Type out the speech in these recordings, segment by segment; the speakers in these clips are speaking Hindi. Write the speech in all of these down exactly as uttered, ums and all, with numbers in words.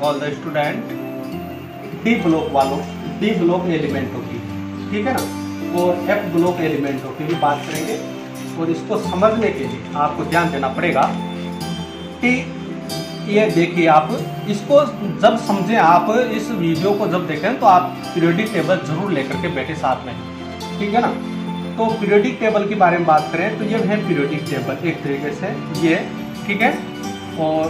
All the student D block वालों डी ब्लॉक एलिमेंटों की, ठीक है ना, और एफ ब्लॉक एलिमेंटों की भी बात करेंगे। और इसको समझने के लिए आपको ध्यान देना पड़ेगा कि ये देखिए, आप इसको जब समझें, आप इस वीडियो को जब देखें तो आप पीरियोडिक टेबल जरूर लेकर के बैठे साथ में, ठीक है ना। तो पीरियोडिक टेबल के बारे में बात करें तो ये है पीरियोडिक टेबल एक तरीके से ये, ठीक है। और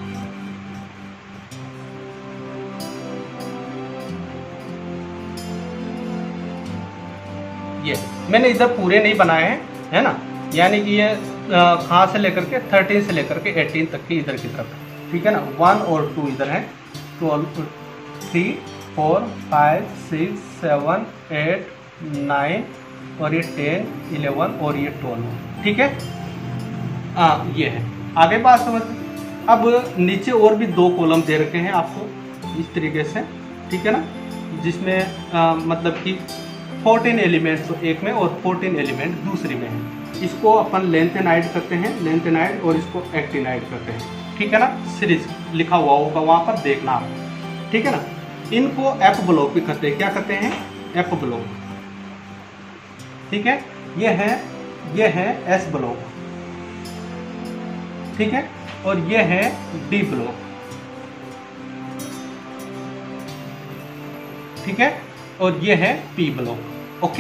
ये मैंने इधर पूरे नहीं बनाए हैं, है ना, यानी कि ये कहाँ से लेकर के थर्टीन से लेकर के एटीन तक की इधर की तरफ, ठीक है ना। वन और टू इधर है, twelve, three, four, five, six, seven, eight, nine और ये टेन, इलेवन और ये ट्वेल्व, ठीक है। हाँ ये है, आगे बात समझ। अब नीचे और भी दो कॉलम दे रखे हैं आपको इस तरीके से, ठीक है ना, जिसमें आ, मतलब कि फोर्टीन एलिमेंट्स एक में और फोर्टीन एलिमेंट दूसरी में है। इसको अपन लेंथ एंड हाइट करते हैं, लेंथ एंड हाइट, और इसको एक्टिनाइड करते हैं, ठीक है ना। सीरीज लिखा हुआ होगा वहाँ पर देखना आप, ठीक है ना। इनको एफ ब्लॉक भी करते हैं, क्या करते हैं, एफ ब्लॉक, ठीक है। ये है ये है एस ब्लॉक, ठीक है, और ये है डी ब्लॉक, ठीक है, और ये है पी ब्लॉक, ओके।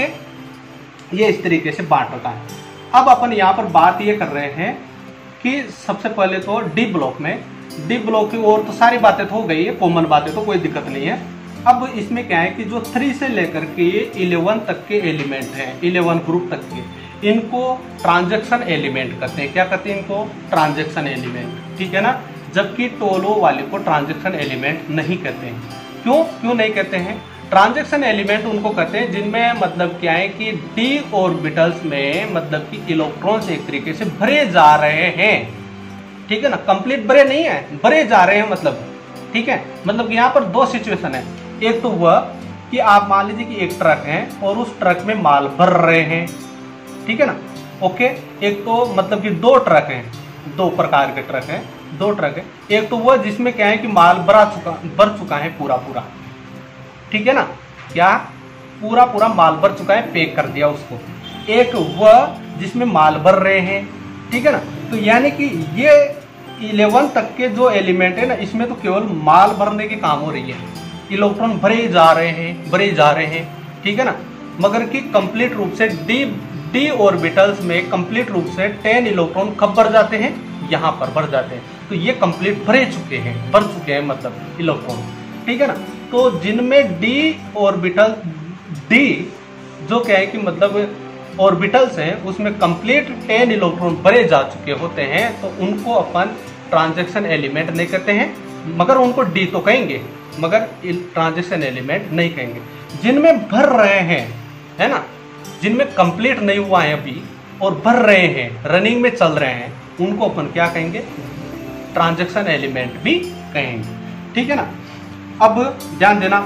ये इस तरीके से बांट होता है। अब अपन यहाँ पर बात ये कर रहे हैं कि सबसे पहले तो डी ब्लॉक में, डी ब्लॉक की और तो सारी बातें तो हो गई है, कॉमन बातें तो कोई दिक्कत नहीं है। अब इसमें क्या है कि जो थ्री से लेकर के इलेवन तक के एलिमेंट हैं, इलेवन ग्रुप तक के, इनको ट्रांजैक्शन एलिमेंट कहते हैं। क्या कहते हैं इनको, ट्रांजैक्शन एलिमेंट, ठीक है ना। जबकि टोलो वाले को ट्रांजैक्शन एलिमेंट नहीं कहते हैं। क्यों क्यों नहीं कहते हैं? ट्रांजैक्शन एलिमेंट उनको कहते हैं जिनमें मतलब क्या है कि डी ऑर्बिटल्स में मतलब कि इलेक्ट्रॉन्स एक तरीके से भरे जा रहे हैं, ठीक है ना। कंप्लीट भरे नहीं है, भरे जा रहे हैं मतलब, ठीक है। मतलब यहाँ पर दो सिचुएशन है। एक तो वह कि आप मान लीजिए कि एक ट्रक है और उस ट्रक में माल भर रहे हैं, ठीक है ना, ओके। एक तो मतलब कि दो ट्रक हैं, दो प्रकार के ट्रक हैं, दो ट्रक है। एक तो वह जिसमें क्या है कि माल भरा चुका भर चुका है पूरा पूरा, ठीक है ना, क्या पूरा पूरा माल भर चुका है, पैक कर दिया उसको। एक वह जिसमें माल भर रहे हैं, ठीक है ना। तो यानी कि ये इलेवन तक के जो एलिमेंट है ना, इसमें तो केवल माल भरने की काम हो रही है, इलेक्ट्रॉन भरे जा रहे हैं भरे जा रहे हैं, ठीक है ना। मगर कि कंप्लीट रूप से डी डी ऑर्बिटल्स में कंप्लीट रूप से टेन इलेक्ट्रॉन कब भर जाते हैं, यहाँ पर भर जाते हैं। तो ये कंप्लीट भरे चुके हैं, भर चुके हैं मतलब इलेक्ट्रॉन, ठीक है ना। तो जिनमें डी ऑर्बिटल डी जो क्या है कि मतलब ऑर्बिटल्स हैं उसमें कंप्लीट टेन इलेक्ट्रॉन भरे जा चुके होते हैं, तो उनको अपन ट्रांजैक्शन एलिमेंट नहीं कहते हैं, मगर उनको डी तो कहेंगे, मगर ट्रांजैक्शन एलिमेंट नहीं कहेंगे। जिनमें भर रहे हैं, है ना, जिनमें कंप्लीट नहीं हुआ है अभी और भर रहे हैं, रनिंग में चल रहे हैं, उनको अपन क्या कहेंगे, ट्रांजैक्शन एलिमेंट भी कहेंगे, ठीक है ना। अब ध्यान देना,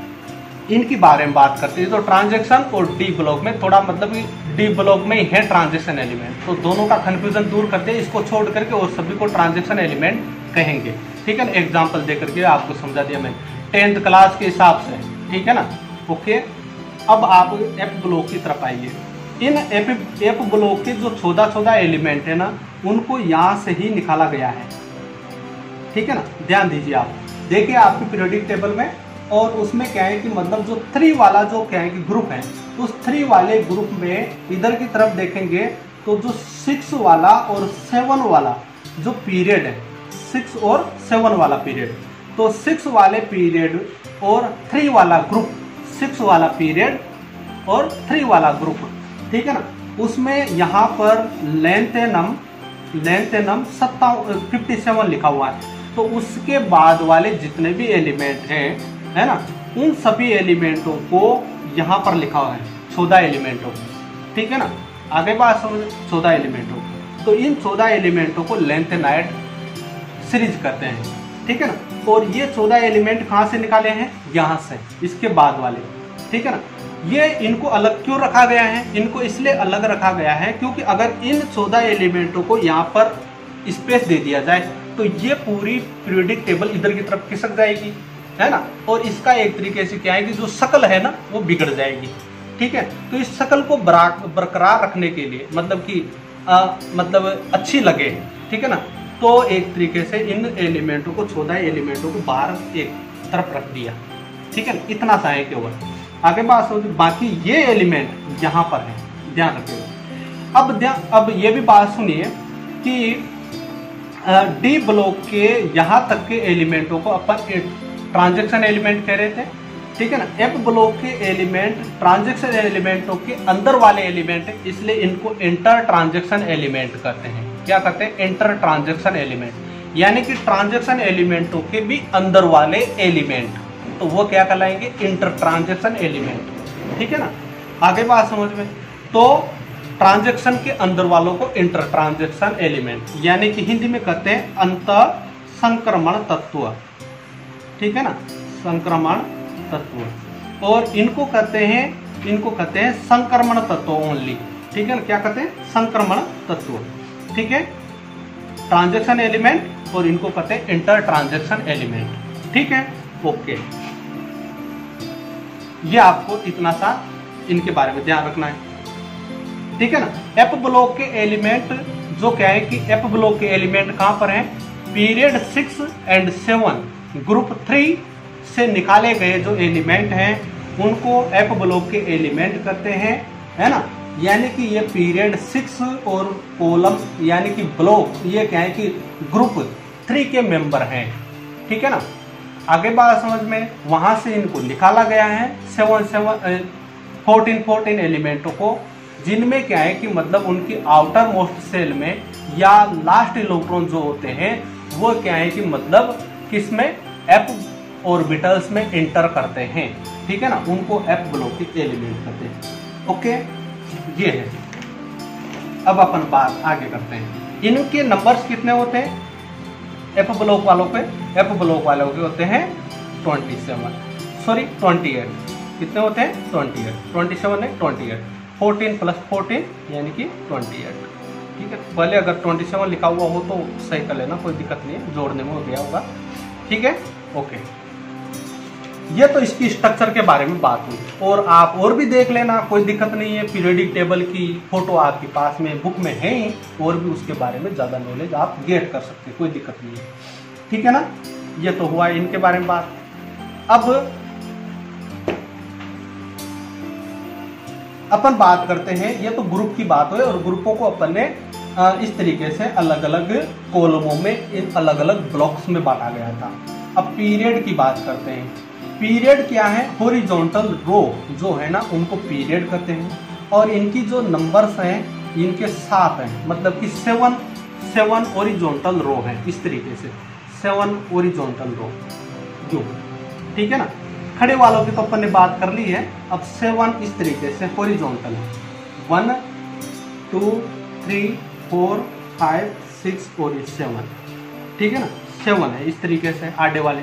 इनकी बारे में बात करते हैं। तो ट्रांजैक्शन और डी ब्लॉक में थोड़ा मतलब डी ब्लॉक में ही है ट्रांजैक्शन एलिमेंट, तो दोनों का कंफ्यूजन दूर करते हैं, इसको छोड़ करके और सभी को ट्रांजैक्शन एलिमेंट कहेंगे, ठीक है ना। एग्जांपल दे करके आपको समझा दिया मैंने टेंथ क्लास के हिसाब से, ठीक है ना, ओके। अब आप एफ ब्लॉक की तरफ आइए। इन एफ एफ ब्लॉक के जो चौदह चौदह एलिमेंट है ना, उनको यहाँ से ही निकाला गया है, ठीक है ना। ध्यान दीजिए, आप देखिए आपकी पीरियोडिक टेबल में, और उसमें क्या है कि मतलब जो थ्री वाला जो क्या है कि ग्रुप है, तो उस थ्री वाले ग्रुप में इधर की तरफ देखेंगे तो जो सिक्स वाला और सेवन वाला जो पीरियड है, सिक्स और सेवन वाला पीरियड, तो सिक्स वाले पीरियड और थ्री वाला ग्रुप, सिक्स वाला पीरियड और थ्री वाला ग्रुप, ठीक है ना, उसमें यहाँ पर लेंथेनम लेंथेनम सत्तावन फिफ्टी सेवन लिखा हुआ है। तो उसके बाद वाले जितने भी एलिमेंट हैं, है ना, उन सभी एलिमेंटों को यहाँ पर लिखा हुआ है, चौदह एलिमेंटों, ठीक है ना। आगे बात समझ, चौदह एलिमेंटों, तो इन चौदह एलिमेंटों को लेंथेनाइड सीरीज करते हैं, ठीक है ना। और ये चौदह एलिमेंट कहाँ से निकाले हैं, यहाँ से, इसके बाद वाले, ठीक है ना। ये इनको अलग क्यों रखा गया है, इनको इसलिए अलग रखा गया है क्योंकि अगर इन चौदह एलिमेंटों को यहाँ पर स्पेस दे दिया जाए तो ये पूरी पीरियोडिक टेबल इधर की तरफ खिसक जाएगी, है ना। और इसका एक तरीके से क्या है कि जो शक्ल है ना वो बिगड़ जाएगी, ठीक है। तो इस शक्ल को बरकरार रखने के लिए, मतलब कि आ, मतलब अच्छी लगे, ठीक है ना, तो एक तरीके से इन एलिमेंटों को, चौदह एलिमेंटों को बाहर एक तरफ रख दिया, ठीक है। इतना सा है केवल, आगे बात समझ। बाकी ये एलिमेंट यहाँ पर है, ध्यान रखिएगा। अब ध्यान अब ये भी बात सुनिए कि डी ब्लॉक के यहाँ तक के एलिमेंटों को अपन ट्रांजैक्शन एलिमेंट कह रहे थे, ठीक है ना। एफ ब्लॉक के एलिमेंट ट्रांजैक्शन एलिमेंटों के अंदर वाले एलिमेंट है, इसलिए इनको इंटर ट्रांजैक्शन एलिमेंट कहते हैं। क्या कहते हैं? इंटर ट्रांजैक्शन एलिमेंट, यानी कि ट्रांजैक्शन एलिमेंटों के भी अंदर वाले एलिमेंट, तो वो क्या कहलाएंगे? इंटर ट्रांजैक्शन एलिमेंट, ठीक है ना। आगे बात समझ में। तो ट्रांजैक्शन के अंदर वालों को इंटर ट्रांजैक्शन एलिमेंट, यानी कि हिंदी में कहते हैं अंतर संक्रमण तत्व, ठीक है ना, संक्रमण तत्व। और इनको कहते हैं इनको कहते हैं संक्रमण तत्व ओनली, ठीक है ना। क्या कहते हैं? संक्रमण तत्व, ठीक है। ट्रांजैक्शन एलिमेंट, और इनको कहते हैं इंटर ट्रांजैक्शन एलिमेंट, ठीक है। ओके, ये आपको इतना सा इनके बारे में ध्यान रखना है, ठीक है ना। एफ ब्लॉक के एलिमेंट जो क्या है कि एफ ब्लॉक के एलिमेंट कहां पर हैं? Period six and seven group three से निकाले गए जो एलिमेंट हैं उनको एफ ब्लॉक के एलिमेंट कहते हैं, है ना। यानी कि ये पीरियड सिक्स और कॉलम यानी कि ब्लॉक, ये क्या है कि ग्रुप थ्री के मेंबर हैं, ठीक है ना। आगे बात समझ में। वहां से इनको निकाला गया है सेवन सेवन फोर्टीन फोर्टीन एलिमेंटों को, जिनमें क्या है कि मतलब उनकी आउटर मोस्ट सेल में या लास्ट इलेक्ट्रॉन जो होते हैं वो क्या है कि मतलब किसमें? एफ ऑर्बिटल्स में इंटर करते हैं, ठीक है ना। उनको एफ ब्लॉक के एलिमेंट कहते हैं। ओके, ये है। अब अपन बात आगे करते हैं। इनके नंबर्स कितने होते हैं? एफ ब्लॉक वालों के एफ ब्लॉक वालों के होते हैं twenty seven, sorry twenty eight. कितने होते हैं? Twenty eight. ट्वेंटी सेवन है twenty eight, fourteen plus fourteen यानी कि ट्वेंटी एट, ठीक है। पहले अगर ट्वेंटी सेवन लिखा हुआ हो तो सही कर लेना, कोई दिक्कत नहीं है, जोड़ने में हो गया होगा, ठीक है। ओके, ये तो इसकी स्ट्रक्चर के बारे में बात हुई, और आप और भी देख लेना, कोई दिक्कत नहीं है। पीरियोडिक टेबल की फोटो आपके पास में बुक में है ही, और भी उसके बारे में ज्यादा नॉलेज आप गेट कर सकते हैं, कोई दिक्कत नहीं है, ठीक है ना। ये तो हुआ इनके बारे में बात। अब अपन बात करते हैं, ये तो ग्रुप की बात हुई, और ग्रुपों को अपन ने इस तरीके से अलग अलग कॉलमों में इन अलग अलग ब्लॉक्स में बांटा गया था। अब पीरियड की बात करते हैं। पीरियड क्या है? हॉरिजॉन्टल रो जो है ना उनको पीरियड कहते हैं, और इनकी जो नंबर्स हैं इनके सात हैं, मतलब कि सेवन सेवन हॉरिजॉन्टल रो है, इस तरीके से सेवन हॉरिजॉन्टल रो जो, ठीक है ना। खड़े वालों की तो अपन ने बात कर ली है। अब सेवन इस तरीके से हॉरिजॉन्टल है, one two three four five six और ये सेवन, ठीक है ना, सेवन है इस तरीके से आड़े वाले।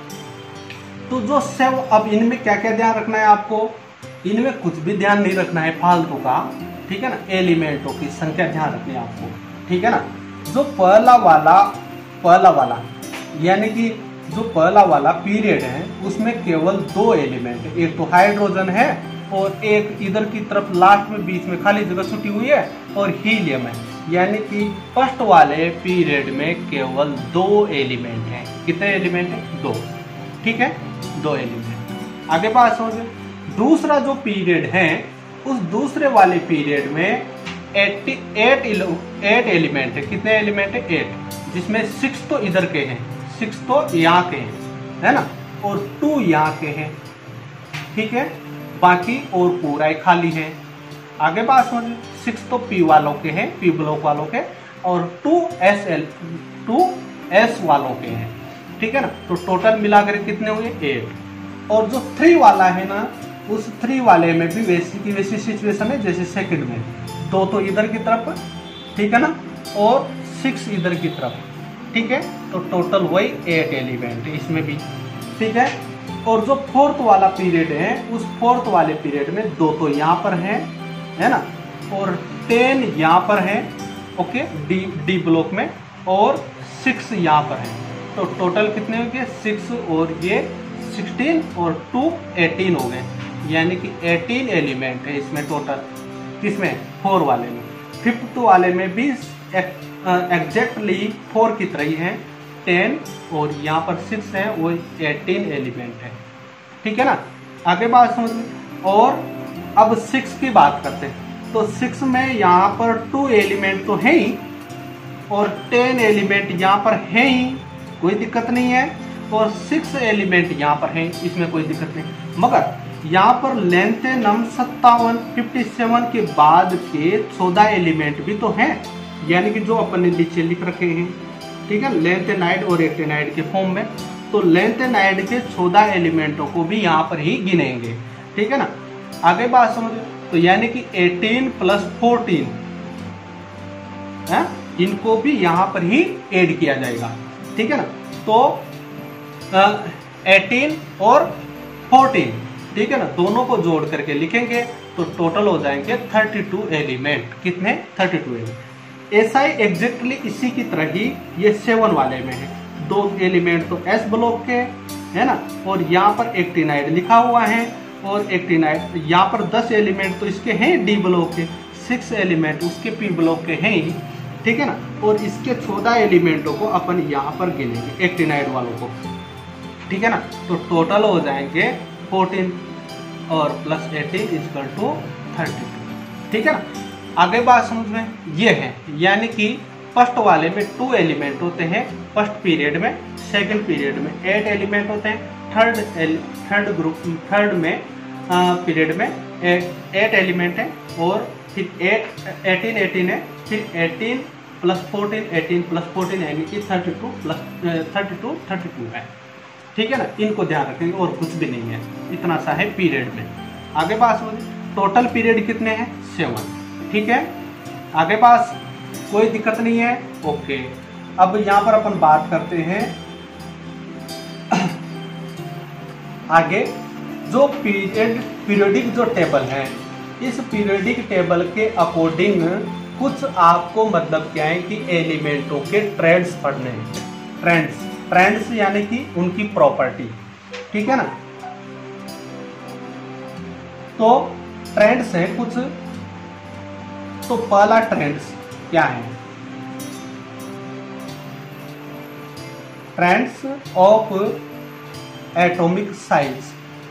तो जो सेव, अब इनमें क्या क्या ध्यान रखना है आपको? इनमें कुछ भी ध्यान नहीं रखना है फालतू का, ठीक है ना। एलिमेंटों की संख्या ध्यान रखनी है आपको, ठीक है ना। जो पहला वाला पहला वाला यानी कि जो पहला वाला पीरियड है उसमें केवल दो एलिमेंट है, एक तो हाइड्रोजन है और एक इधर की तरफ लास्ट में बीच में खाली जगह छुटी हुई है और हीलियम है। यानी कि फर्स्ट वाले पीरियड में केवल दो एलिमेंट हैं। कितने एलिमेंट हैं? दो, ठीक है, दो एलिमेंट। आगे बात समझो। दूसरा जो पीरियड है उस दूसरे वाले पीरियड में एट एट एलिमेंट है। कितने एलिमेंट है? एट, जिसमें सिक्स तो इधर के हैं, सिक्स तो यहाँ के हैं, है ना, और टू यहाँ के हैं, ठीक है। बाकी और पूरा ही खाली है। आगे बात समझ। सिक्स तो पी वालों के हैं, पी ब्लॉक वालों के, और two S L two S वालों के हैं, ठीक है ना। तो टोटल मिलाकर कितने हुए? एट। और जो थ्री वाला है ना, उस थ्री वाले में भी वैसी की वैसी सिचुएशन है जैसे सेकंड में, दो तो इधर की तरफ, ठीक है ना, और सिक्स इधर की तरफ, ठीक है। तो टोटल वही एट एलिमेंट है इसमें भी, ठीक है। और जो फोर्थ वाला पीरियड है उस फोर्थ वाले पीरियड में दो तो यहाँ पर है, है ना, और टेन यहाँ पर है, ओके, डी डी ब्लॉक में, और सिक्स यहाँ पर है, तो टोटल कितने हो गए सिक्स और ये सिक्सटीन और टू एटीन हो गए, यानी कि एटीन एलिमेंट है इसमें टोटल। किसमें? फोर वाले में। फिफ्थ वाले में भी एग्जैक्टली फोर की तरह ही है, टेन और यहाँ पर सिक्स है, वो एटीन एलिमेंट है। ठीक है ना, आगे बात समझ में। और अब सिक्स की बात करते हैं, तो सिक्स में यहाँ पर टू एलिमेंट तो है ही और टेन एलिमेंट यहाँ पर है ही, कोई दिक्कत नहीं है, और सिक्स एलिमेंट यहाँ पर है, इसमें कोई दिक्कत नहीं। मगर यहाँ पर लेंथ नम सत्तावन फिफ्टी सेवन के बाद के चौदह एलिमेंट भी तो हैं, यानी कि जो अपन ने नीचे लिख रखे हैं। ठीक है, लेंथेनाइड और एक्टिनाइड के फॉर्म में, तो लेंथेनाइड के चौदह एलिमेंटों को भी यहाँ पर ही गिनेंगे। ठीक है ना, आगे बात समझो, तो यानी कि एटीन प्लस फोर्टीन है, इनको भी यहाँ पर ही ऐड किया जाएगा। ठीक है ना, तो एटीन और फोर्टीन, ठीक है ना, दोनों को जोड़ करके लिखेंगे तो टोटल हो जाएंगे थर्टी टू एलिमेंट। कितने? Thirty two element. ऐसा ही एग्जैक्टली इसी की तरह ही ये सेवन वाले में है, दो एलिमेंट तो एस ब्लॉक के है ना, और यहाँ पर एक्टिनाइड लिखा हुआ है, और एक्टिनाइड यहाँ पर दस एलिमेंट तो इसके हैं डी ब्लॉक के, सिक्स एलिमेंट उसके पी ब्लॉक के हैं ही। ठीक है ना, और इसके चौदह एलिमेंटों को अपन यहाँ पर गिनेंगे एक्टिनाइड वालों को। ठीक है ना, तो टोटल हो जाएंगे फोर्टीन और plus eighteen equal to thirty two. ठीक है ना, आगे बात समझ में ये है, यानी कि फर्स्ट वाले में टू एलिमेंट होते हैं फर्स्ट पीरियड में, सेकंड पीरियड में एट एलिमेंट होते हैं, थर्ड थर्ड ग्रुप थर्ड में पीरियड में एट एलिमेंट है, और फिर एट एटीन एटीन है, फिर eighteen plus fourteen eighteen plus fourteen यानी कि thirty two plus thirty two thirty two है। ठीक है ना, इनको ध्यान रखेंगे और कुछ भी नहीं है, इतना सा है पीरियड में। आगे पास टोटल पीरियड कितने हैं? सेवन। ठीक है, आगे पास कोई दिक्कत नहीं है। ओके, अब यहाँ पर अपन बात करते हैं आगे, जो पीरियड पीरियोडिक जो टेबल है, इस पीरियोडिक टेबल के अकॉर्डिंग कुछ आपको मतलब क्या है कि एलिमेंटों के ट्रेंड्स पढ़ने हैं। ट्रेंड्स ट्रेंड्स यानी कि उनकी प्रॉपर्टी। ठीक है ना, तो ट्रेंड्स हैं कुछ, तो पहला ट्रेंड्स क्या है? Trends of atomic size.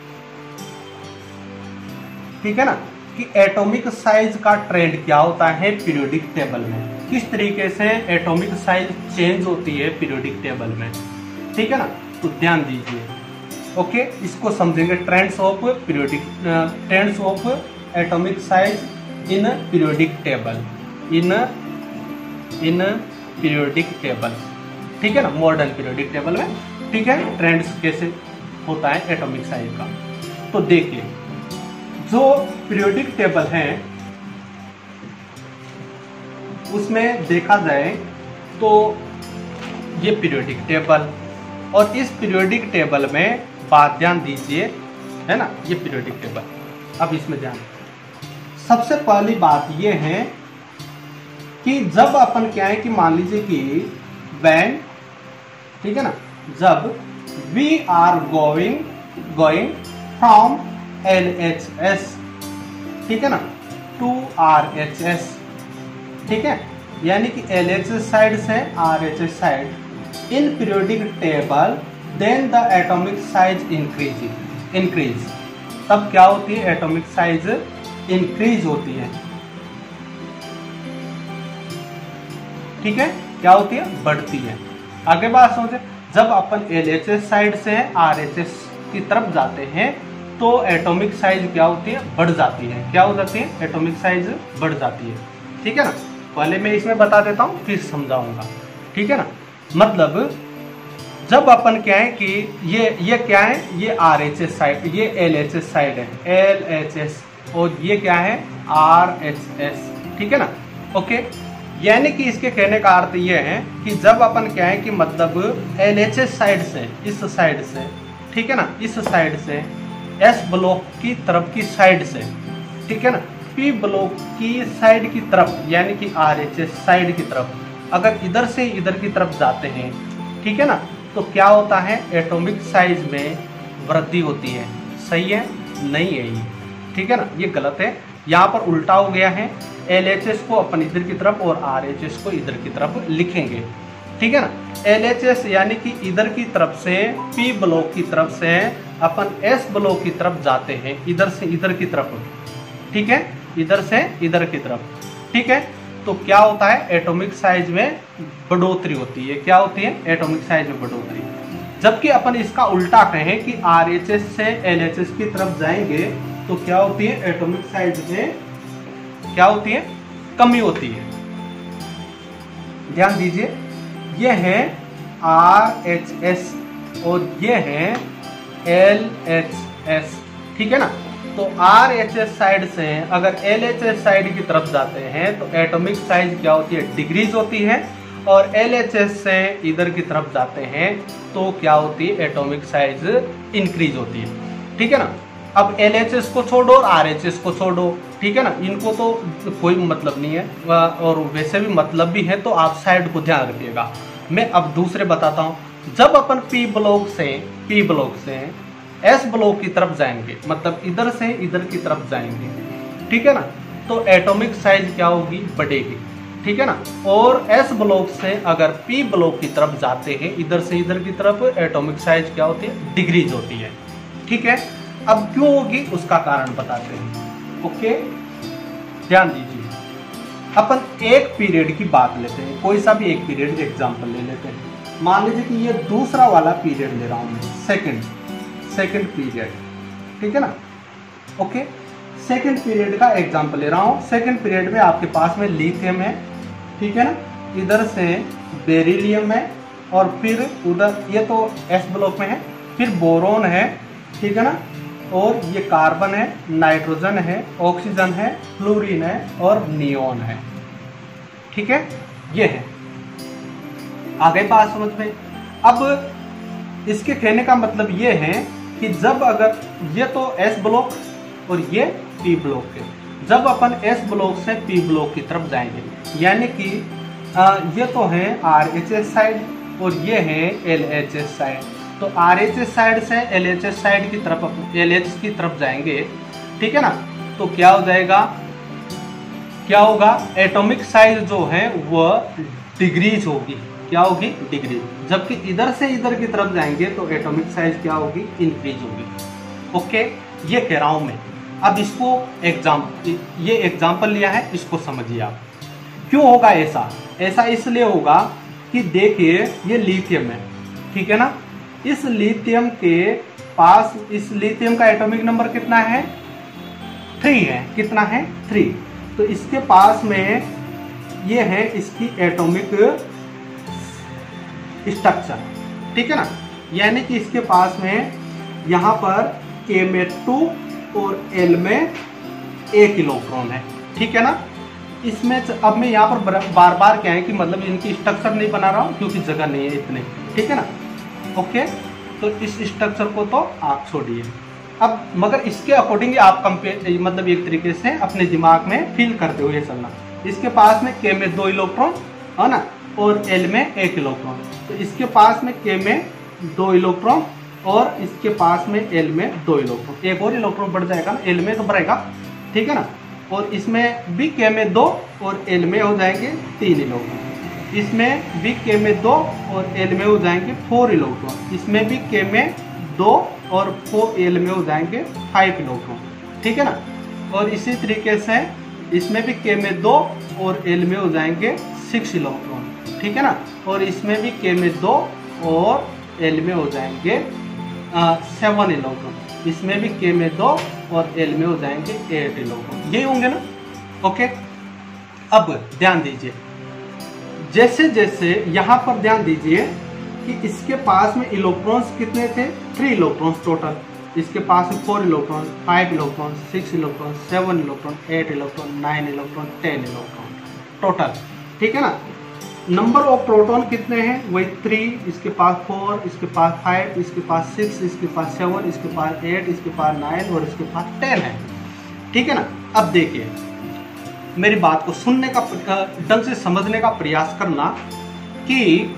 ठीक है ना, कि एटॉमिक साइज का ट्रेंड क्या होता है पीरियोडिक टेबल में, किस तरीके से एटॉमिक साइज चेंज होती है पीरियोडिक टेबल में। ठीक है ना, तो ध्यान दीजिए। ओके, इसको समझेंगे, trends of periodic trends of atomic size in periodic table, in in periodic table. ठीक है ना, मॉडर्न पीरियोडिक टेबल में। ठीक है, ट्रेंड्स कैसे होता है एटॉमिक साइज का, तो देखिए, जो पीरियोडिक टेबल है उसमें देखा जाए तो ये पीरियोडिक टेबल, और इस पीरियोडिक टेबल में बात ध्यान दीजिए, है ना, ये पीरियोडिक टेबल। अब इसमें ध्यान, सबसे पहली बात ये है कि जब अपन क्या है कि मान लीजिए कि व्हेन, ठीक है ना, जब we are going going from L H S, ठीक है ना, टू आर एच एस। ठीक है, यानी कि एल एच एस साइड से R H S side in periodic table, then the atomic size increase increase तब क्या होती है? एटॉमिक साइज इंक्रीज होती है। ठीक है, क्या होती है? बढ़ती है। आगे बात समझे, जब अपन एल एच एस साइड से आर एच एस की तरफ जाते हैं तो एटॉमिक साइज क्या होती है? बढ़ जाती है। क्या हो जाती है? एटॉमिक साइज बढ़ जाती है। ठीक है ना, पहले मैं इसमें बता देता हूँ फिर समझाऊंगा। ठीक है ना, मतलब जब अपन क्या है कि ये ये क्या है? ये आर एच एस साइड, ये एल एच एस साइड है, एल एच एस, और ये क्या है? R H S. ठीक है ना, ओके, यानी कि इसके कहने का अर्थ ये है कि जब अपन क्या है कि मतलब एल एच एस साइड से, इस साइड से, ठीक है ना, इस साइड से एस ब्लॉक की तरफ की साइड से, ठीक है ना, पी ब्लॉक की साइड की तरफ, यानी कि आर एच एस साइड की तरफ अगर इधर से इधर की तरफ जाते हैं, ठीक है ना, तो क्या होता है, एटॉमिक साइज में वृद्धि होती है। सही है? नहीं है ये, ठीक है ना, ये गलत है। यहाँ पर उल्टा हो गया है, एल एच एस को अपन इधर की तरफ और आर एच एस को इधर की तरफ लिखेंगे, ठीक है ना। एल एच एस यानी कि इधर की तरफ से पी ब्लॉक की तरफ से अपन एस ब्लॉक की तरफ जाते हैं, इधर से इधर की तरफ, ठीक है, इधर से इधर की तरफ, ठीक है। तो क्या होता है, एटॉमिक साइज में बढ़ोतरी होती है। क्या होती है? एटॉमिक साइज में बढ़ोतरी। जबकि अपन इसका उल्टा कहें कि आर एच एस से एल एच एस की तरफ जाएंगे तो क्या होती है, एटॉमिक साइज में क्या होती है, कमी होती है। ध्यान दीजिए, ये है आर एच एस और ये है एल एच एस, ठीक है ना। तो आर एच एस साइड से अगर एल एच एस साइड की तरफ जाते हैं तो एटॉमिक साइज क्या होती है, डिक्रीज होती है, और एल एच एस से इधर की तरफ जाते हैं तो क्या होती है, एटॉमिक साइज इंक्रीज होती है, ठीक है ना। अब एल एच एस को छोड़ो और आर एच एस को छोड़ो, ठीक है ना, इनको तो कोई मतलब नहीं है, और वैसे भी मतलब भी है, तो आप साइड को ध्यान रखिएगा। मैं अब दूसरे बताता हूँ। जब अपन पी ब्लॉक से पी ब्लॉक से एस ब्लॉक की तरफ जाएंगे, मतलब इधर से इधर की तरफ जाएंगे, ठीक है ना, तो एटॉमिक साइज क्या होगी, बढ़ेगी, ठीक है ना। और एस ब्लॉक से अगर पी ब्लॉक की तरफ जाते हैं, इधर से इधर की तरफ, एटॉमिक साइज क्या होती है, डिक्रीज होती है, ठीक है। अब क्यों होगी उसका कारण बताते हैं। ओके, ध्यान दीजिए, अपन एक पीरियड की बात लेते हैं, कोई सा भी एक पीरियड एग्जांपल ले लेते हैं। मान लीजिए कि ये दूसरा वाला पीरियड ले रहा हूं मैं, सेकंड सेकंड पीरियड, ठीक है ना। ओके, सेकंड पीरियड का एग्जांपल ले रहा हूं। सेकंड पीरियड में आपके पास में लिथियम है, ठीक है ना, इधर से बेरिलियम है, और फिर उधर ये तो एस ब्लॉक में है, फिर बोरोन है, ठीक है ना, और ये कार्बन है, नाइट्रोजन है, ऑक्सीजन है, फ्लोरीन है और नियोन है, ठीक है, ये है। आ गई बात समझ में। अब इसके कहने का मतलब ये है कि जब अगर ये तो एस ब्लॉक और ये पी ब्लॉक है, जब अपन एस ब्लॉक से पी ब्लॉक की तरफ जाएंगे, यानी कि आ, ये तो है आर एच एस साइड और ये है एल एच एस साइड। तो आर एच एस साइड से एल एच एस साइड की तरफ, एल एच की तरफ जाएंगे, ठीक है ना, तो क्या हो जाएगा, क्या होगा, एटॉमिक साइज जो है वह डिक्रीज होगी। क्या होगी, डिक्रीज। जबकि इधर से इधर की तरफ जाएंगे तो एटॉमिक साइज क्या होगी, इंक्रीज होगी। ओके, ये कह रहा हूं मैं। अब इसको एग्जाम ये एग्जाम्पल लिया है, इसको समझिए आप। क्यों होगा ऐसा? ऐसा इसलिए होगा कि देखिए ये लिथियम है, ठीक है ना, इस लिथियम के पास, इस लिथियम का एटॉमिक नंबर कितना है, थ्री है। कितना है, थ्री। तो इसके पास में ये है इसकी एटॉमिक स्ट्रक्चर, ठीक है ना, यानी कि इसके पास में यहाँ पर के में टू और एल में एक इलेक्ट्रॉन है, ठीक है ना। इसमें अब मैं यहाँ पर बार बार क्या है कि मतलब इनकी स्ट्रक्चर नहीं बना रहा हूँ क्योंकि जगह नहीं है इतने, ठीक है ना। ओके, तो इस स्ट्रक्चर को तो आप छोड़िए अब, मगर इसके अकॉर्डिंग आप कंपेयर, मतलब एक तरीके से अपने दिमाग में फील करते हुए चलना। इसके पास में के में दो इलेक्ट्रॉन है ना, और एल में एक इलेक्ट्रॉन। तो इसके पास में के में दो इलेक्ट्रॉन और इसके पास में एल में दो इलेक्ट्रॉन, एक और इलेक्ट्रॉन बढ़ जाएगा ना, एल में तो बढ़ेगा, ठीक है ना। और इसमें भी के में दो और एल में हो जाएंगे तीन इलेक्ट्रॉन, इसमें भी के में दो और एल में हो जाएंगे फोर इलेक्ट्रॉन, इसमें भी के में दो और फोर एल में हो जाएंगे फाइव इलेक्ट्रॉन, ठीक है ना। और इसी तरीके से इसमें भी के में दो और एल में हो जाएंगे सिक्स इलेक्ट्रॉन, ठीक है ना। और इसमें भी के में दो और एल में हो जाएंगे सेवन इलेक्ट्रॉन, इसमें भी के में दो और एल में हो जाएंगे एट इलेक्ट्रॉन, यही होंगे ना। ओके, अब ध्यान दीजिए, जैसे जैसे यहाँ पर ध्यान दीजिए कि इसके पास में इलेक्ट्रॉन्स कितने थे, थ्री इलेक्ट्रॉन्स टोटल। इसके पास में four electron, five electron, six electron, seven electron, eight electron, nine electron, ten electron total, ठीक है ना। नंबर ऑफ प्रोटॉन कितने हैं, वही थ्री, इसके पास फोर, इसके पास फाइव, इसके पास सिक्स, इसके पास सेवन, इसके पास एट, इसके पास नाइन और इसके पास टेन है, ठीक है ना। अब देखिए मेरी बात को सुनने का ढंग से समझने का प्रयास करना कि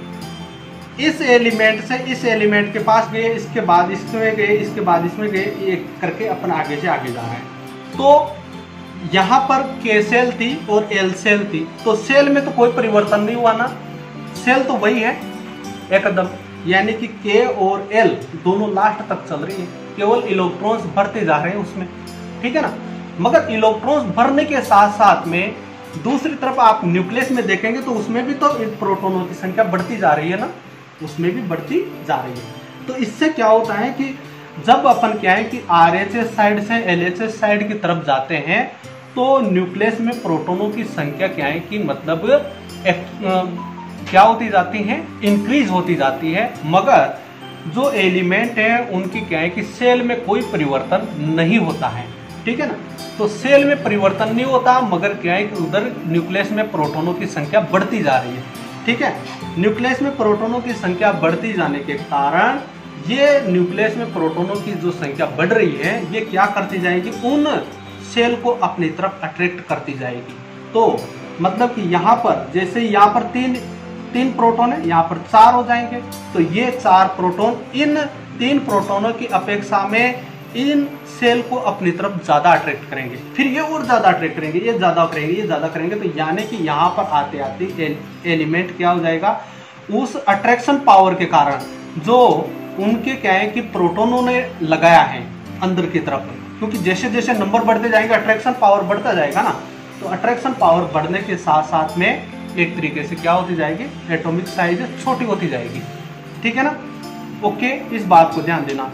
इस एलिमेंट से इस एलिमेंट के पास गए, इसके बाद इसमें गए, इसके बाद इसमें गए, एक करके अपन आगे से आगे जा रहे हैं। तो यहाँ पर के सेल थी और एल सेल थी, तो सेल में तो कोई परिवर्तन नहीं हुआ ना, सेल तो वही है एकदम, यानी कि के और एल दोनों लास्ट तक चल रही है, केवल इलेक्ट्रॉन्स भरते जा रहे हैं उसमें, ठीक है ना। मगर इलेक्ट्रॉन्स भरने के साथ साथ में दूसरी तरफ आप न्यूक्लियस में देखेंगे तो उसमें भी तो प्रोटॉनों की संख्या बढ़ती जा रही है ना, उसमें भी बढ़ती जा रही है। तो इससे क्या होता है कि जब अपन क्या है कि आर एच एस साइड से एल एच एस साइड की तरफ जाते हैं तो न्यूक्लियस में प्रोटॉनों की संख्या क्या है कि मतलब एक, क्या होती जाती है, इंक्रीज होती जाती है। मगर जो एलिमेंट है उनकी क्या है कि सेल में कोई परिवर्तन नहीं होता है, ठीक है ना। तो सेल में परिवर्तन नहीं होता, मगर क्या है कि उधर न्यूक्लियस में प्रोटॉनों की संख्या बढ़ती जा रही है, ठीक है। न्यूक्लियस में प्रोटॉनों की संख्या बढ़ती जाने के कारण ये न्यूक्लियस में प्रोटॉनों की जो संख्या बढ़ रही है ये क्या करती जाएगी, उन सेल को अपनी तरफ अट्रैक्ट करती जाएगी। तो मतलब कि यहाँ पर जैसे यहाँ पर तीन तीन प्रोटॉन है, यहाँ पर चार हो जाएंगे, तो ये चार प्रोटॉन इन तीन प्रोटॉनों की अपेक्षा में इन सेल को अपनी तरफ ज्यादा अट्रैक्ट करेंगे, फिर ये और ज्यादा अट्रैक्ट करेंगे, ये ज्यादा करेंगे, ये ज्यादा करेंगे। तो यानी कि यहाँ पर आते आते एल, एलिमेंट क्या हो जाएगा, उस अट्रैक्शन पावर के कारण जो उनके क्या है कि प्रोटॉनों ने लगाया है अंदर की तरफ, क्योंकि जैसे जैसे नंबर बढ़ते जाएंगे अट्रैक्शन पावर बढ़ता जाएगा ना, तो अट्रैक्शन पावर बढ़ने के साथ साथ में एक तरीके से क्या होती जाएगी, एटॉमिक साइज छोटी होती जाएगी, ठीक है ना। ओके, इस बात को ध्यान देना।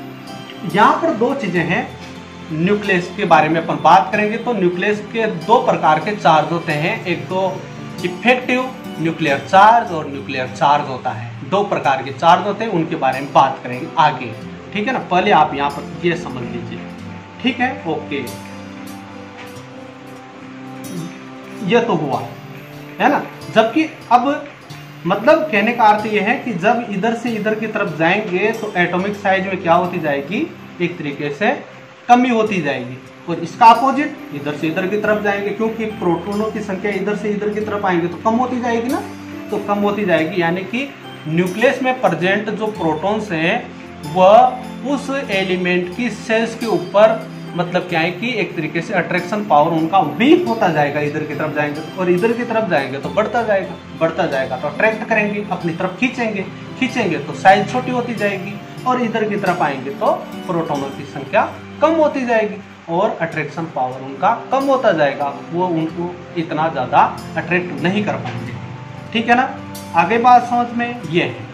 यहाँ पर दो चीजें हैं, न्यूक्लियस के बारे में अपन बात करेंगे तो न्यूक्लियस के दो प्रकार के चार्ज होते हैं, एक तो इफेक्टिव न्यूक्लियर चार्ज और न्यूक्लियर चार्ज होता है, दो प्रकार के चार्ज होते हैं, उनके बारे में बात करेंगे आगे, ठीक है ना। पहले आप यहाँ पर ये समझ लीजिए, ठीक है। ओके, ये तो हुआ है ना। जबकि अब मतलब कहने का अर्थ ये है कि जब इधर से इधर की तरफ जाएंगे तो एटॉमिक साइज में क्या होती जाएगी, एक तरीके से कमी होती जाएगी, और इसका अपोजिट इधर से इधर की तरफ जाएंगे, क्योंकि प्रोटॉनों की संख्या इधर से इधर की तरफ आएंगे तो कम होती जाएगी ना, तो कम होती जाएगी। यानी कि न्यूक्लियस में प्रेजेंट जो प्रोटॉन्स हैं वह उस एलिमेंट की सेल्स के ऊपर मतलब क्या है कि एक तरीके से अट्रैक्शन पावर उनका वीक होता जाएगा, इधर की तरफ जाएंगे और इधर की तरफ जाएंगे तो बढ़ता जाएगा, बढ़ता जाएगा तो अट्रैक्ट करेंगे, अपनी तरफ खींचेंगे, खींचेंगे तो साइज छोटी होती जाएगी, और इधर की तरफ आएंगे तो प्रोटॉनों की संख्या कम होती जाएगी और अट्रैक्शन पावर उनका कम होता जाएगा, वो उनको इतना ज़्यादा अट्रैक्ट नहीं कर पाएंगे, ठीक है ना। आगे बात समझ में ये है।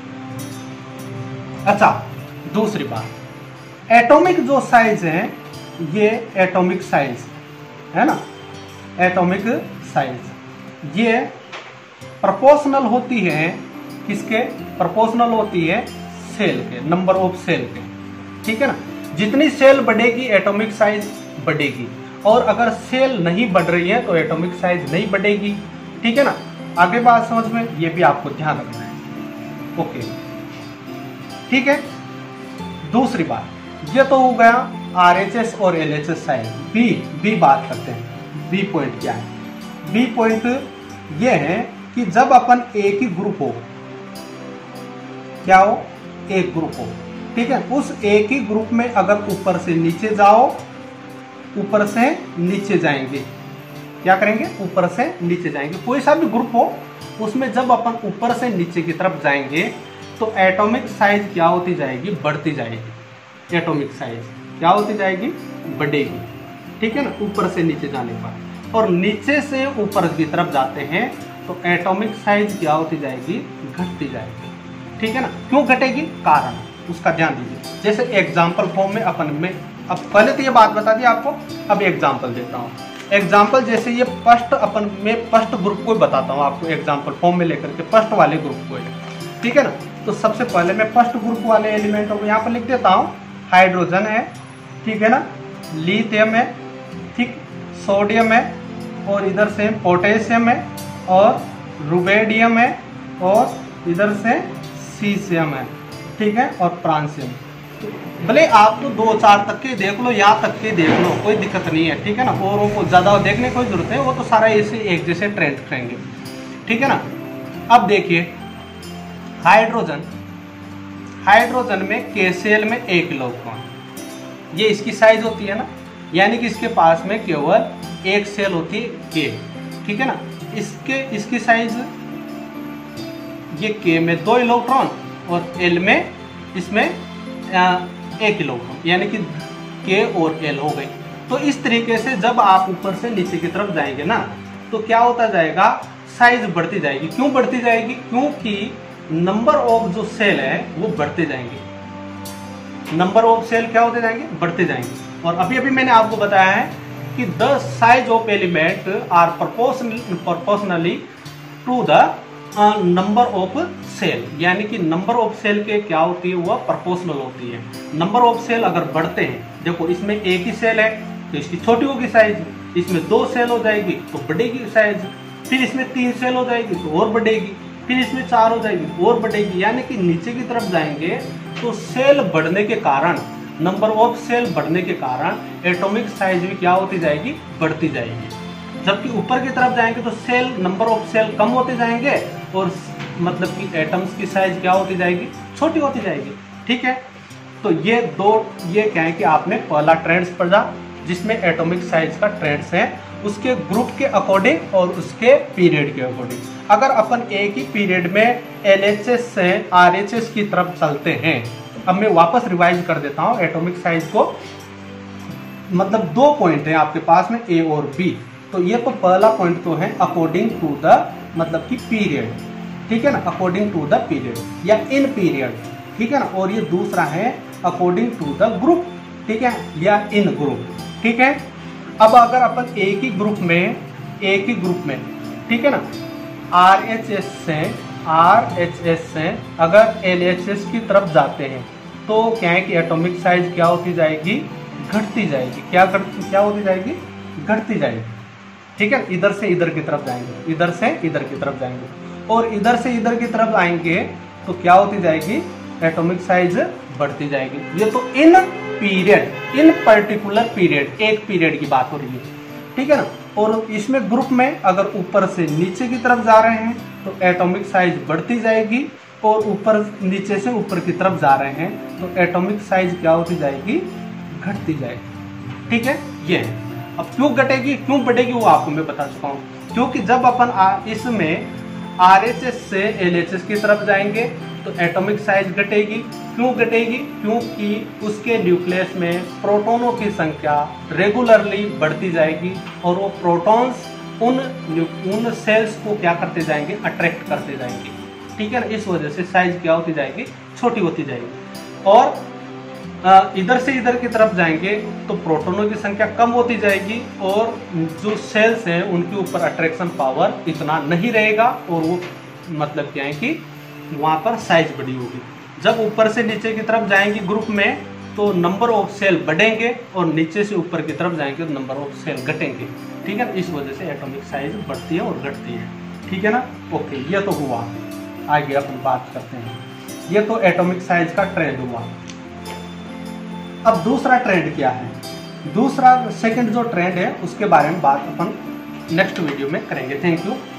अच्छा, दूसरी बात, एटॉमिक जो साइज है ये एटॉमिक साइज है ना, एटॉमिक साइज ये प्रोपोर्शनल होती है, किसके प्रोपोर्शनल होती है, सेल के, नंबर ऑफ सेल के, ठीक है ना। जितनी सेल बढ़ेगी एटॉमिक साइज बढ़ेगी, और अगर सेल नहीं बढ़ रही है तो एटॉमिक साइज नहीं बढ़ेगी, ठीक है ना। आगे बात समझ में, ये भी आपको ध्यान रखना है, ओके, ठीक है। दूसरी बात, ये तो हो गया आर एच एस और एल एच एस साइज। बी बी बात करते हैं, बी पॉइंट क्या है। बी पॉइंट ये है कि जब अपन एक ही ग्रुप हो, क्या हो, एक ग्रुप हो, ठीक है, उस एक ही ग्रुप में अगर ऊपर से नीचे जाओ, ऊपर से नीचे जाएंगे, क्या करेंगे, ऊपर से नीचे जाएंगे, कोई सा भी ग्रुप हो उसमें जब अपन ऊपर से नीचे की तरफ जाएंगे तो एटॉमिक साइज क्या होती जाएगी, बढ़ती जाएगी, एटॉमिक साइज क्या होती जाएगी, बढ़ेगी, ठीक है ना, ऊपर से नीचे जाने पर। और नीचे से ऊपर की तरफ जाते हैं तो एटॉमिक साइज क्या होती जाएगी, घटती जाएगी, ठीक है ना। क्यों घटेगी, कारण उसका ध्यान दीजिए। जैसे एग्जाम्पल फॉर्म में अपन में, अब पहले तो ये बात बता दी आपको, अब एग्जाम्पल देता हूँ। एग्जाम्पल जैसे ये फर्स्ट अपन में फर्स्ट ग्रुप को बताता हूँ आपको, एग्जाम्पल फॉर्म में लेकर के फर्स्ट वाले ग्रुप को, ठीक है ना। तो सबसे पहले मैं फर्स्ट ग्रुप वाले एलिमेंटों को यहाँ पर लिख देता हूँ। हाइड्रोजन है, ठीक है ना, लिथियम है, ठीक, सोडियम है, और इधर से पोटेशियम है, और रुबेडियम है, और इधर से सीसियम है, ठीक है, और फ्रांसियम, भले आप तो दो चार तक के देख लो, यहाँ तक के देख लो, कोई दिक्कत नहीं है, ठीक है ना। औरों को ज़्यादा देखने की कोई जरूरत है, वो तो सारा ऐसे एक जैसे ट्रेंड करेंगे, ठीक है ना। अब देखिए हाइड्रोजन, हाइड्रोजन में के सेल में एक इलेक्ट्रॉन, ये इसकी साइज होती है ना, यानी कि इसके पास में केवल एक सेल होती है के, ठीक है ना। इसके इसकी साइज ये के में दो इलेक्ट्रॉन और एल में इसमें एक इलेक्ट्रॉन, यानी कि के और एल हो गई। तो इस तरीके से जब आप ऊपर से नीचे की तरफ जाएंगे ना, तो क्या होता जाएगा, साइज बढ़ती जाएगी। क्यों बढ़ती जाएगी, क्योंकि नंबर ऑफ जो सेल है वो बढ़ते जाएंगे। नंबर ऑफ सेल क्या होते जाएंगे, बढ़ते जाएंगे। और अभी अभी मैंने आपको बताया है कि the size of element are proportionally to the number of shell, यानी कि नंबर ऑफ सेल के क्या होती है, वह प्रोपोर्शनल होती है। नंबर ऑफ सेल अगर बढ़ते हैं, देखो इसमें एक ही सेल है तो इसकी छोटी होगी साइज, इसमें दो सेल हो जाएगी तो बढ़ेगी साइज, फिर इसमें तीन सेल हो जाएगी तो और बढ़ेगी, फिर इसमें चार हो जाएगी और बढ़ेगी। यानी कि नीचे की तरफ जाएंगे तो सेल बढ़ने के कारण, नंबर ऑफ सेल बढ़ने के कारण एटॉमिक साइज भी क्या होती जाएगी, बढ़ती जाएगी। जबकि ऊपर की तरफ जाएंगे तो सेल, नंबर ऑफ सेल कम होते जाएंगे और मतलब कि एटम्स की साइज क्या होती जाएगी, छोटी होती जाएगी, ठीक है। तो ये दो, ये क्या है कि आपने पहला ट्रेंड्स पढ़ा जिसमें एटॉमिक साइज का ट्रेंड्स है, उसके ग्रुप के अकॉर्डिंग और उसके पीरियड के अकॉर्डिंग। अगर अपन एक ही पीरियड में एल एच एस से आर एच एस की तरफ चलते हैं, अब मैं वापस रिवाइज कर देता हूँ एटॉमिक साइज को। मतलब दो पॉइंट है आपके पास में, ए और बी। तो ये तो पहला पॉइंट तो है अकॉर्डिंग टू द मतलब कि पीरियड, ठीक है ना, अकॉर्डिंग टू द पीरियड या इन पीरियड, ठीक है ना। और ये दूसरा है अकॉर्डिंग टू द ग्रुप, ठीक है, या इन ग्रुप, ठीक है। अब अगर अपन एक ही ग्रुप में, एक ही ग्रुप में, ठीक है ना, आर एच एस से आर एच एस से अगर एल एच एस की तरफ जाते हैं तो क्या है कि एटॉमिक साइज क्या होती जाएगी, घटती जाएगी। क्या क्या होती जाएगी, घटती जाएगी, ठीक है। इधर से इधर की तरफ जाएंगे, इधर से इधर की तरफ जाएंगे, और इधर से इधर की तरफ आएंगे तो क्या होती जाएगी, एटॉमिक साइज बढ़ती जाएगी। ये तो in period, in particular period, एक पीरियड की बात हो रही है, ठीक है ना। और इसमें ग्रुप में अगर ऊपर से नीचे की तरफ जा रहे हैं तो एटॉमिक साइज बढ़ती जाएगी, और ऊपर नीचे से ऊपर की तरफ जा रहे हैं तो एटॉमिक साइज क्या होती जाएगी, घटती जाएगी, ठीक है। ये है। अब क्यों घटेगी क्यों बढ़ेगी वो आपको मैं बता चुका हूँ, क्योंकि जब अपन आ, इसमें आर एच एस से एल एच एस की तरफ जाएंगे तो एटॉमिक साइज घटेगी। क्यों घटेगी, क्योंकि उसके न्यूक्लियस में प्रोटॉनों की संख्या रेगुलरली बढ़ती जाएगी और वो प्रोटॉन्स उन उन सेल्स को क्या करते जाएंगे, अट्रैक्ट करते जाएंगे, ठीक है ना। इस वजह से साइज क्या होती जाएगी, छोटी होती जाएगी। और इधर से इधर की तरफ जाएंगे तो प्रोटॉनों की संख्या कम होती जाएगी और जो सेल्स हैं उनके ऊपर अट्रैक्शन पावर इतना नहीं रहेगा, और वो मतलब क्या है कि वहाँ पर साइज बड़ी होगी। जब ऊपर से नीचे की तरफ जाएंगे ग्रुप में तो नंबर ऑफ सेल बढ़ेंगे, और नीचे से ऊपर की तरफ जाएंगे तो नंबर ऑफ सेल घटेंगे, ठीक है। इस वजह से एटॉमिक साइज बढ़ती है और घटती है, ठीक है ना। ओके, ये तो हुआ। आगे अपन बात करते हैं, ये तो एटॉमिक साइज का ट्रेंड हुआ। अब दूसरा ट्रेंड क्या है, दूसरा सेकंड जो ट्रेंड है उसके बारे में बात अपन नेक्स्ट वीडियो में करेंगे। Thank you.